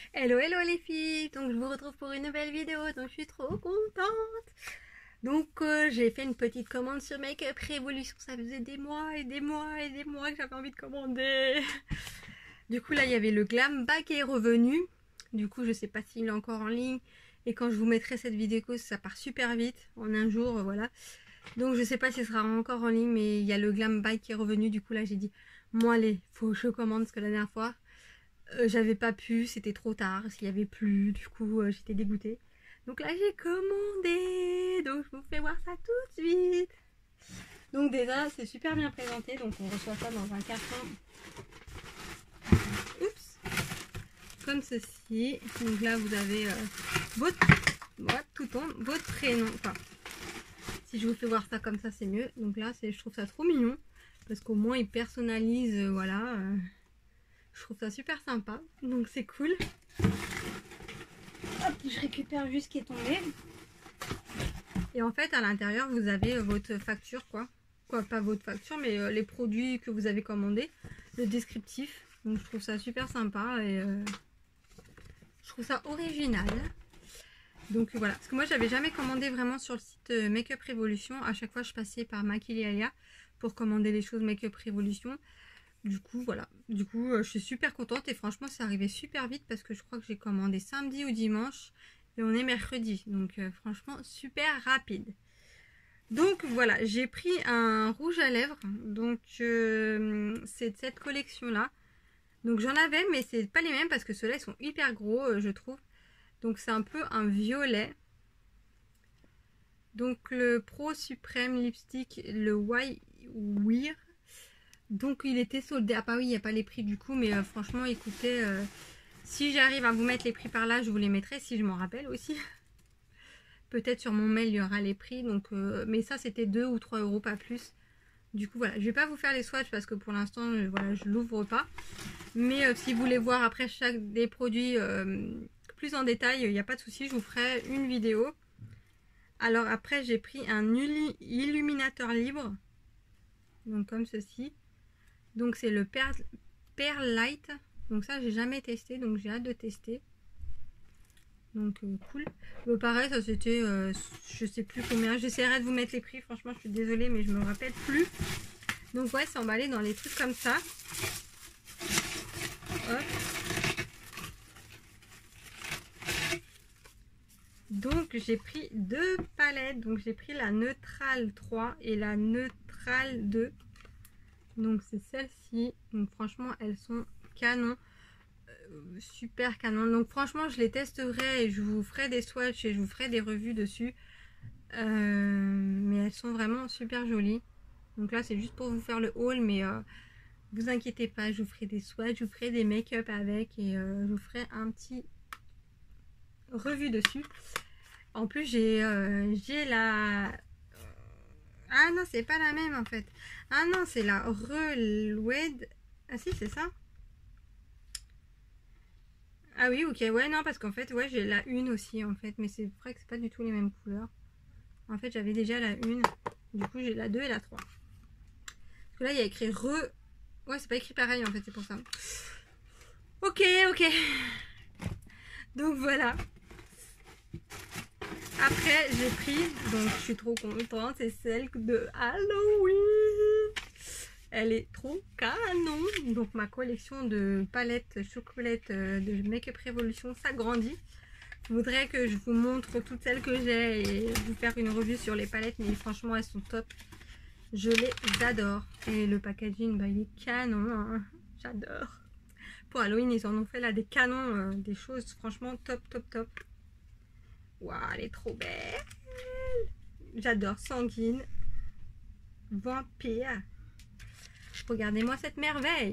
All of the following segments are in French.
Hello hello les filles, donc je vous retrouve pour une nouvelle vidéo, donc je suis trop contente. Donc j'ai fait une petite commande sur Make Up Revolution, ça faisait des mois et des mois et des mois que j'avais envie de commander. Du coup là il y avait le Glam Bag qui est revenu, du coup je sais pas s'il est encore en ligne et quand je vous mettrai cette vidéo ça part super vite, en un jour voilà. Donc je sais pas s'il sera encore en ligne mais il y a le Glam Bag qui est revenu, du coup là j'ai dit moi allez, faut que je commande parce que la dernière fois j'avais pas pu, c'était trop tard, s'il y avait plus, du coup j'étais dégoûtée. Donc là j'ai commandé, donc je vous fais voir ça tout de suite. Donc déjà c'est super bien présenté, donc on reçoit ça dans un carton. Oups, comme ceci. Donc là vous avez votre, voilà, tout tombe, votre prénom. Enfin, si je vous fais voir ça comme ça c'est mieux. Donc là je trouve ça trop mignon parce qu'au moins ils personnalisent, voilà. Je trouve ça super sympa, donc c'est cool. Hop, je récupère juste ce qui est tombé. Et en fait, à l'intérieur, vous avez votre facture, quoi, pas votre facture, mais les produits que vous avez commandés, le descriptif. Donc je trouve ça super sympa et je trouve ça original. Donc voilà, parce que moi, j'avais jamais commandé vraiment sur le site Make Up Revolution. À chaque fois, je passais par Maquillaya pour commander les choses Make Up Revolution. Du coup voilà, je suis super contente et franchement c'est arrivé super vite parce que je crois que j'ai commandé samedi ou dimanche et on est mercredi, donc franchement super rapide. Donc voilà, j'ai pris un rouge à lèvres, donc c'est de cette collection là. Donc j'en avais mais c'est pas les mêmes parce que ceux-là ils sont hyper gros, je trouve. Donc c'est un peu un violet. Donc le Pro Supreme Lipstick, le White Wear. Donc il était soldé. Ah bah oui, il n'y a pas les prix du coup, mais franchement écoutez, si j'arrive à vous mettre les prix par là, je vous les mettrai si je m'en rappelle aussi. Peut-être sur mon mail il y aura les prix, donc mais ça c'était 2 ou 3 euros, pas plus. Du coup voilà, je vais pas vous faire les swatchs parce que pour l'instant voilà, je l'ouvre pas. Mais si vous voulez voir après chaque des produits plus en détail, il n'y a pas de souci, je vous ferai une vidéo. Alors après j'ai pris un illuminateur libre, donc comme ceci. Donc c'est le Pearl Light. Donc ça j'ai jamais testé, donc j'ai hâte de tester. Donc cool. Pareil, ça c'était je sais plus combien. J'essaierai de vous mettre les prix. Franchement je suis désolée mais je me rappelle plus. Donc ouais, c'est emballé dans les trucs comme ça. Hop. Donc j'ai pris deux palettes. Donc j'ai pris la Neutral 3 et la Neutral 2. Donc c'est celle-ci. Donc franchement elles sont canon. Super canon. Donc franchement je les testerai et je vous ferai des swatchs et je vous ferai des revues dessus. Mais elles sont vraiment super jolies. Donc là c'est juste pour vous faire le haul, mais vous inquiétez pas, je vous ferai des swatchs, je vous ferai des make-up avec et je vous ferai un petit revue dessus. En plus j'ai la... Ah non, c'est pas la même en fait. Ah non, c'est la Reloued. Ah si, c'est ça. Ah oui, ok, ouais, non, parce qu'en fait, ouais, j'ai la une aussi, en fait, mais c'est vrai que c'est pas du tout les mêmes couleurs. En fait, j'avais déjà la une, du coup, j'ai la 2 et la 3. Parce que là, il y a écrit Ouais, c'est pas écrit pareil, en fait, c'est pour ça. Ok, ok. Donc, voilà. Après, j'ai pris, donc je suis trop contente, c'est celle de Halloween. Elle est trop canon. Donc ma collection de palettes chocolate de Make Up Revolution s'agrandit. Je voudrais que je vous montre toutes celles que j'ai et vous faire une revue sur les palettes, mais franchement elles sont top. Je les adore. Et le packaging, bah, il est canon, hein. J'adore. Pour Halloween, ils en ont fait là des canons, des choses franchement top, top, top. Waouh, elle est trop belle. J'adore. Sanguine. Vampire. Regardez-moi cette merveille.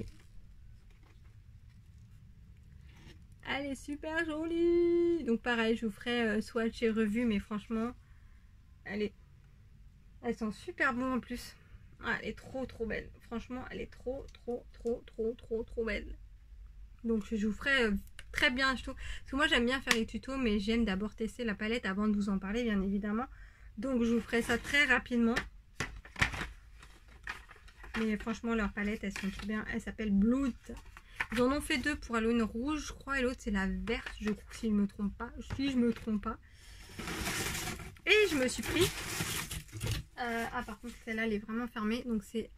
Elle est super jolie. Donc pareil, je vous ferai swatch et revue, mais franchement, elles sont super bonnes en plus. Ah, elle est trop trop belle. Franchement, elle est trop trop trop trop trop trop belle. Donc je vous ferai très bien, je trouve. Parce que moi j'aime bien faire les tutos, mais j'aime d'abord tester la palette avant de vous en parler, bien évidemment. Donc je vous ferai ça très rapidement. Mais franchement, leurs palettes, elles sont trop bien. Elles s'appellent Blood. Ils en ont fait 2 pour Halloween rouge, je crois, et l'autre c'est la verte, je crois, si je me trompe pas. Si je me trompe pas. Et je me suis pris. Ah, par contre, celle-là, elle est vraiment fermée. Donc, c'est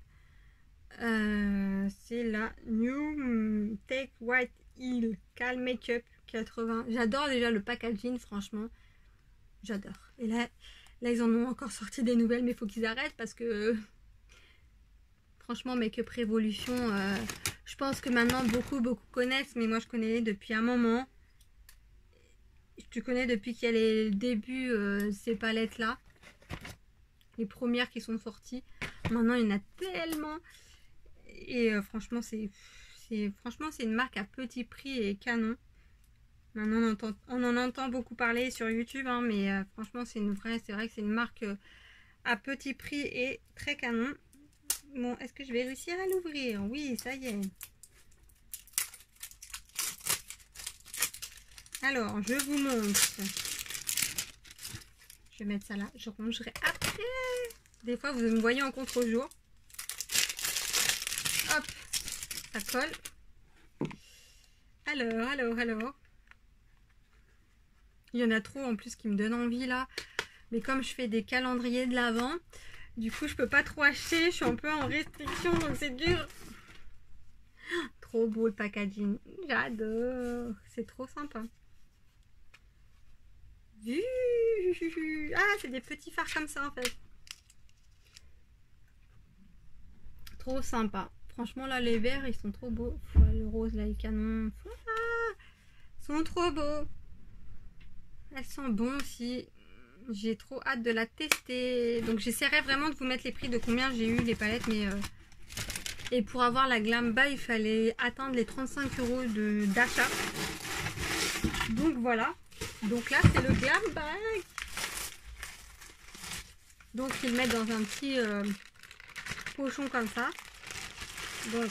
la New Take White Hill Calm Makeup 80. J'adore déjà le packaging, franchement. J'adore. Et là, ils en ont encore sorti des nouvelles, mais il faut qu'ils arrêtent parce que franchement, Make-up Révolution, je pense que maintenant beaucoup connaissent, mais moi je connais depuis un moment. Je connais depuis qu'il y a les débuts ces palettes là, les premières qui sont sorties. Maintenant il y en a tellement et franchement c'est une marque à petit prix et canon. Maintenant on en entend beaucoup parler sur YouTube, hein, mais franchement c'est vrai que c'est une marque à petit prix et très canon. Bon, est-ce que je vais réussir à l'ouvrir? Oui, ça y est. Alors, je vous montre. Je vais mettre ça là. Je rangerai après. Des fois, vous me voyez en contre-jour. Hop, ça colle. Alors. Il y en a trop en plus qui me donnent envie là. Mais comme je fais des calendriers de l'Avent, du coup, je peux pas trop acheter. Je suis un peu en restriction, donc c'est dur. Trop beau le packaging. J'adore. C'est trop sympa. Ah, c'est des petits fards comme ça en fait. Trop sympa. Franchement, là, les verts, ils sont trop beaux. Le rose, là, les canons. Ils sont trop beaux. Elles sont bons aussi. J'ai trop hâte de la tester. Donc, j'essaierai vraiment de vous mettre les prix de combien j'ai eu les palettes. Mais et pour avoir la Glam Bag, il fallait atteindre les 35 € d'achat. Donc, voilà. Donc là, c'est le Glam Bag. Donc, ils le mettent dans un petit pochon comme ça. Donc,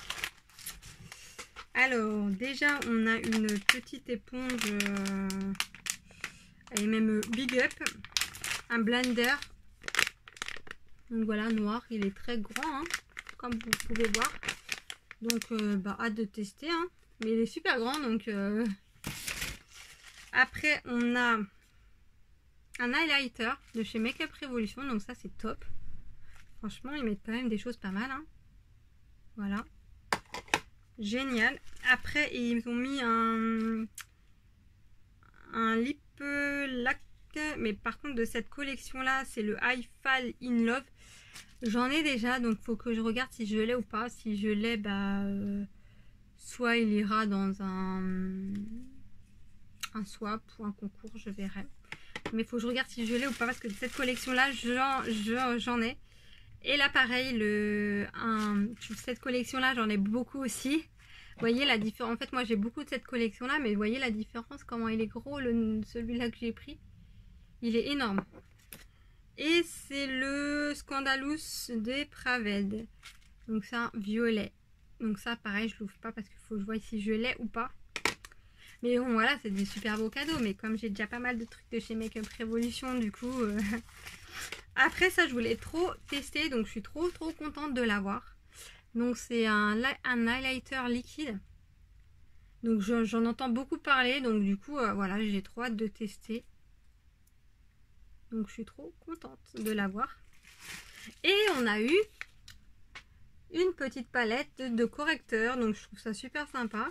alors, déjà, on a une petite éponge. Elle est même big up. Un blender. Donc voilà, noir. Il est très grand, hein, comme vous pouvez voir. Donc, hâte de tester. Hein. Mais il est super grand, donc... Après, on a un highlighter de chez Make-up Révolution. Donc ça, c'est top. Franchement, ils mettent quand même des choses pas mal. Hein. Voilà. Génial. Après, ils ont mis un lip lac. Mais par contre, de cette collection-là, c'est le I Fall in Love. J'en ai déjà, donc faut que je regarde si je l'ai ou pas. Si je l'ai, soit il ira dans un swap ou un concours, je verrai. Mais il faut que je regarde si je l'ai ou pas, parce que cette collection-là, j'en ai. Et là, pareil, cette collection-là, j'en ai beaucoup aussi. Vous voyez la différence. En fait, moi, j'ai beaucoup de cette collection-là, mais vous voyez la différence, comment il est gros, celui-là que j'ai pris. Il est énorme. Et c'est le Scandalous des Praved. Donc ça, violet. Donc ça, pareil, je l'ouvre pas parce qu'il faut que je vois si je l'ai ou pas. Mais bon, voilà, c'est des super beaux cadeaux. Mais comme j'ai déjà pas mal de trucs de chez Make-up Révolution, du coup... Après ça, je voulais trop tester. Donc, je suis trop contente de l'avoir. Donc, c'est un highlighter liquide. Donc, j'en entends beaucoup parler. Donc, du coup, voilà, j'ai trop hâte de tester. Donc, je suis trop contente de l'avoir. Et on a eu une petite palette de correcteurs. Donc, je trouve ça super sympa.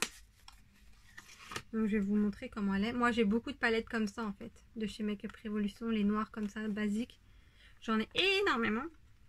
Donc, je vais vous montrer comment elle est. Moi, j'ai beaucoup de palettes comme ça, en fait, de chez Make-up Révolution. Les noirs comme ça, basiques. J'en ai énormément.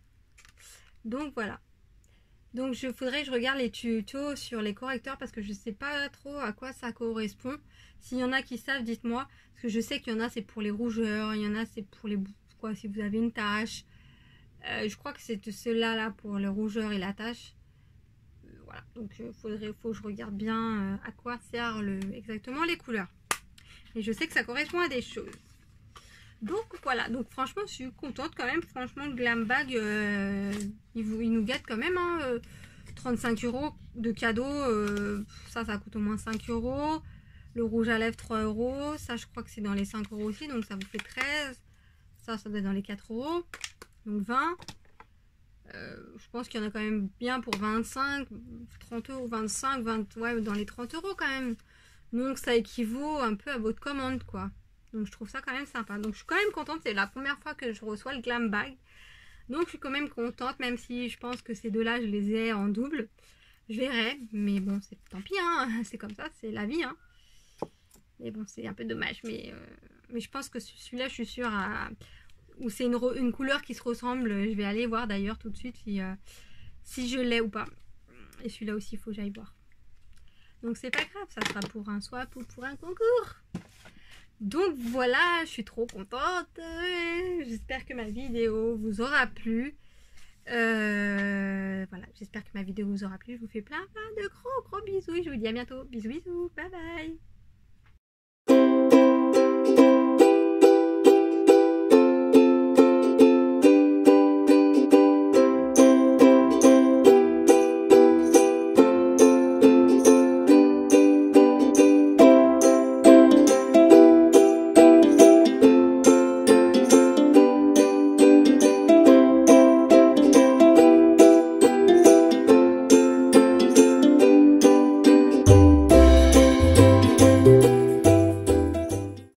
Donc, voilà. Donc, faudrait que je regarde les tutos sur les correcteurs parce que je ne sais pas trop à quoi ça correspond. S'il y en a qui savent, dites-moi. Parce que je sais qu'il y en a, c'est pour les rougeurs. Il y en a, c'est pour les... quoi, si vous avez une tache. Je crois que c'est ceux-là, là, pour le rougeur et la tache. Voilà. Donc, faut que je regarde bien à quoi servent exactement les couleurs. Et je sais que ça correspond à des choses. Donc voilà, donc franchement je suis contente quand même. Franchement le Glam Bag il nous gâte quand même, hein, 35 € de cadeau, ça coûte au moins 5 €. Le rouge à lèvres 3 €, ça je crois que c'est dans les 5 € aussi, donc ça vous fait 13. Ça doit être dans les 4 €, donc 20. Je pense qu'il y en a quand même bien pour 25, 30 euros, 25, 20, ouais, dans les 30 euros quand même. Donc ça équivaut un peu à votre commande, quoi. Donc je trouve ça quand même sympa. Donc je suis quand même contente, c'est la première fois que je reçois le Glam Bag. Donc je suis quand même contente, même si je pense que ces deux-là, je les ai en double. Je verrai, mais bon, c'est tant pis, hein. C'est comme ça, c'est la vie, hein. Mais bon, c'est un peu dommage, mais je pense que celui-là, je suis sûre, où c'est une couleur qui se ressemble. Je vais aller voir d'ailleurs tout de suite si je l'ai ou pas. Et celui-là aussi, il faut que j'aille voir. Donc c'est pas grave, ça sera pour un swap ou pour un concours. Donc voilà, je suis trop contente. J'espère que ma vidéo vous aura plu. Voilà, j'espère que ma vidéo vous aura plu. Je vous fais plein de gros bisous. Je vous dis à bientôt. Bisous, bisous. Bye bye.